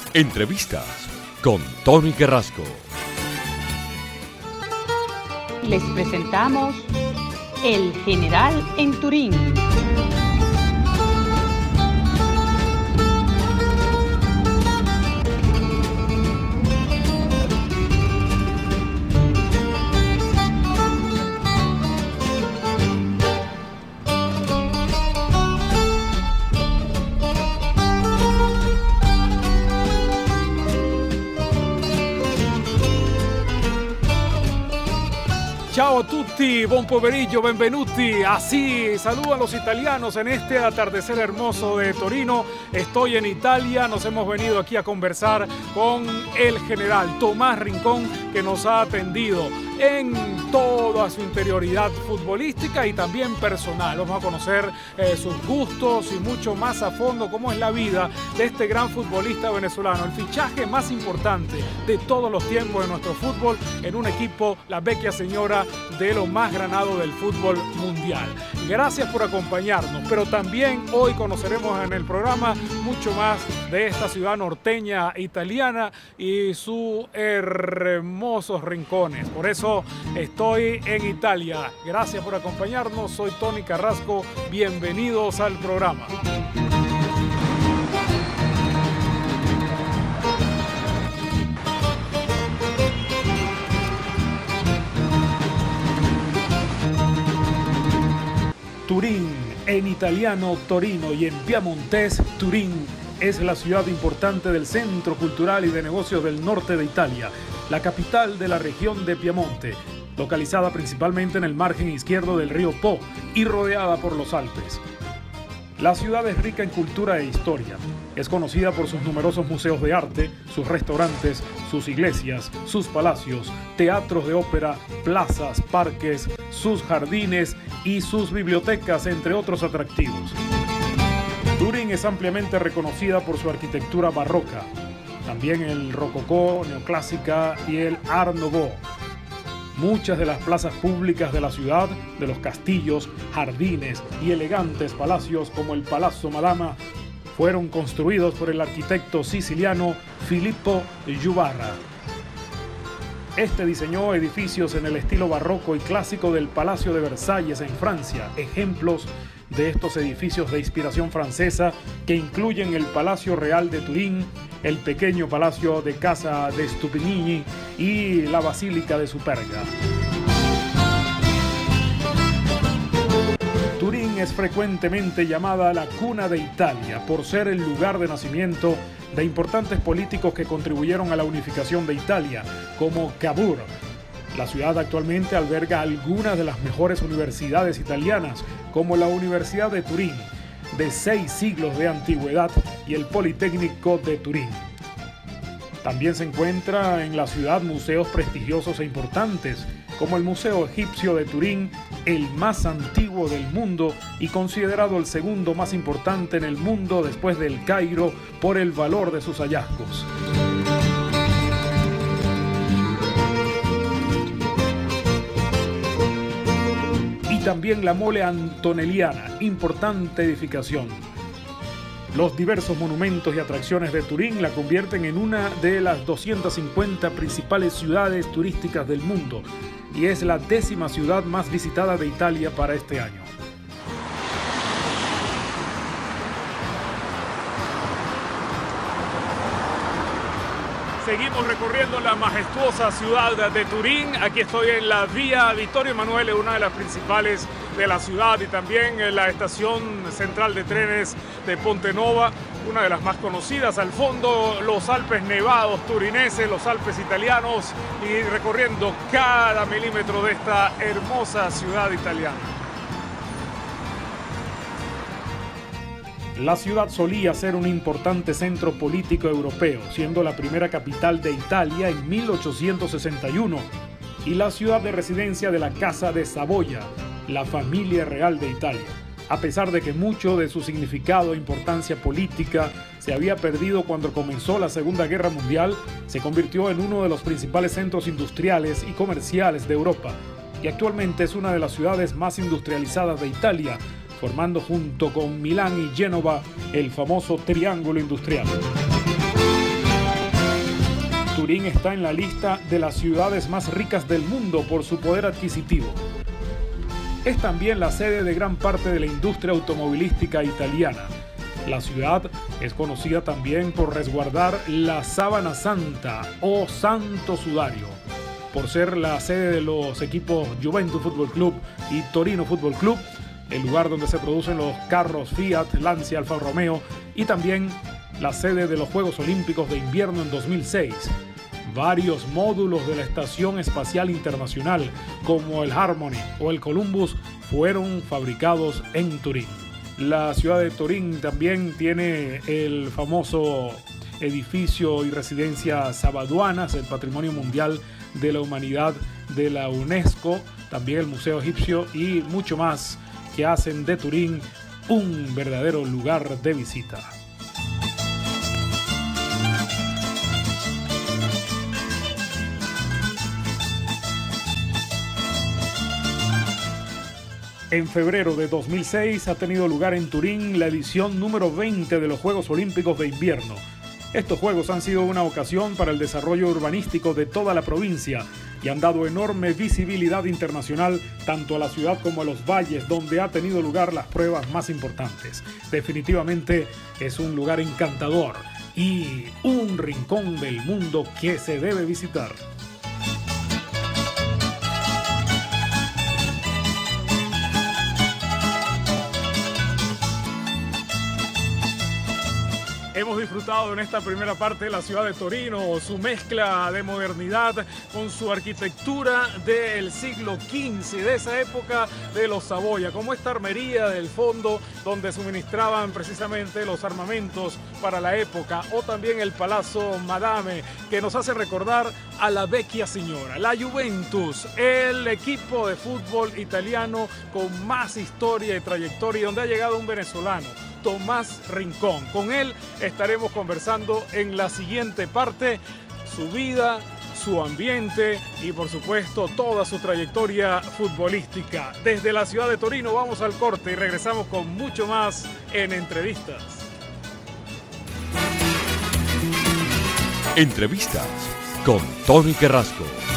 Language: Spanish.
Entrevistas con Tony Carrasco. Les presentamos El General en Turín. Ciao a tutti, buon pomeriggio, benvenuti. Así saludan los italianos en este atardecer hermoso de Torino. Estoy en Italia, nos hemos venido aquí a conversar con el general Tomás Rincón, que nos ha atendido en toda su interioridad futbolística y también personal. Vamos a conocer sus gustos y mucho más a fondo cómo es la vida de este gran futbolista venezolano, el fichaje más importante de todos los tiempos de nuestro fútbol en un equipo, la vecchia señora de lo más granado del fútbol mundial. Gracias por acompañarnos, pero también hoy conoceremos en el programa mucho más de esta ciudad norteña italiana y sus hermosos rincones. Por eso estoy en Italia. Gracias por acompañarnos. Soy Tony Carrasco. Bienvenidos al programa. Turín, en italiano Torino y en piamontés Turín, es la ciudad importante del centro cultural y de negocios del norte de Italia, la capital de la región de Piamonte, localizada principalmente en el margen izquierdo del río Po y rodeada por los Alpes. La ciudad es rica en cultura e historia. Es conocida por sus numerosos museos de arte, sus restaurantes, sus iglesias, sus palacios, teatros de ópera, plazas, parques, sus jardines y sus bibliotecas, entre otros atractivos. Turín es ampliamente reconocida por su arquitectura barroca, también el rococó, neoclásica y el Art Nouveau. Muchas de las plazas públicas de la ciudad, de los castillos, jardines y elegantes palacios como el Palazzo Madama, fueron construidos por el arquitecto siciliano Filippo Juvarra. Este diseñó edificios en el estilo barroco y clásico del Palacio de Versalles en Francia, ejemplos de estos edificios de inspiración francesa que incluyen el Palacio Real de Turín, el pequeño Palacio de Casa de Stupinigi y la Basílica de Superga. Turín es frecuentemente llamada la cuna de Italia por ser el lugar de nacimiento de importantes políticos que contribuyeron a la unificación de Italia, como Cavour. La ciudad actualmente alberga algunas de las mejores universidades italianas, como la Universidad de Turín, de 6 siglos de antigüedad, y el Politécnico de Turín. También se encuentra en la ciudad museos prestigiosos e importantes, como el Museo Egipcio de Turín, el más antiguo del mundo y considerado el segundo más importante en el mundo después del Cairo por el valor de sus hallazgos. Y también la Mole Antonelliana, importante edificación. Los diversos monumentos y atracciones de Turín la convierten en una de las 250 principales ciudades turísticas del mundo y es la 10ª ciudad más visitada de Italia para este año. Seguimos recorriendo la majestuosa ciudad de Turín. Aquí estoy en la vía Vittorio Emanuele, una de las principales de la ciudad, y también en la estación central de trenes de Ponte Nova, una de las más conocidas. Al fondo, los Alpes nevados turineses, los Alpes italianos, y recorriendo cada milímetro de esta hermosa ciudad italiana. La ciudad solía ser un importante centro político europeo, siendo la primera capital de Italia en 1861 y la ciudad de residencia de la Casa de Saboya, la familia real de Italia. A pesar de que mucho de su significado e importancia política se había perdido cuando comenzó la Segunda Guerra Mundial, se convirtió en uno de los principales centros industriales y comerciales de Europa y actualmente es una de las ciudades más industrializadas de Italia, formando junto con Milán y Génova el famoso Triángulo Industrial. Turín está en la lista de las ciudades más ricas del mundo por su poder adquisitivo. Es también la sede de gran parte de la industria automovilística italiana. La ciudad es conocida también por resguardar la Sábana Santa o Santo Sudario, por ser la sede de los equipos Juventus Fútbol Club y Torino Fútbol Club, el lugar donde se producen los carros Fiat, Lancia, Alfa Romeo, y también la sede de los Juegos Olímpicos de Invierno en 2006. Varios módulos de la Estación Espacial Internacional, como el Harmony o el Columbus, fueron fabricados en Turín. La ciudad de Turín también tiene el famoso edificio y residencia Sabaduanas, el Patrimonio Mundial de la Humanidad de la UNESCO, también el Museo Egipcio y mucho más que hacen de Turín un verdadero lugar de visita. En febrero de 2006 ha tenido lugar en Turín la edición número 20 de los Juegos Olímpicos de Invierno. Estos Juegos han sido una ocasión para el desarrollo urbanístico de toda la provincia y han dado enorme visibilidad internacional tanto a la ciudad como a los valles donde ha tenido lugar las pruebas más importantes. Definitivamente es un lugar encantador y un rincón del mundo que se debe visitar. Hemos disfrutado en esta primera parte de la ciudad de Torino, su mezcla de modernidad con su arquitectura del siglo XV, de esa época de los Saboya, como esta armería del fondo donde suministraban precisamente los armamentos para la época, o también el Palazzo Madame, que nos hace recordar a la Vecchia Signora, la Juventus, el equipo de fútbol italiano con más historia y trayectoria, donde ha llegado un venezolano, Tomás Rincón. Con él estaremos conversando en la siguiente parte, su vida, su ambiente y por supuesto toda su trayectoria futbolística. Desde la ciudad de Torino vamos al corte y regresamos con mucho más en Entrevistas. Entrevistas con Tony Carrasco.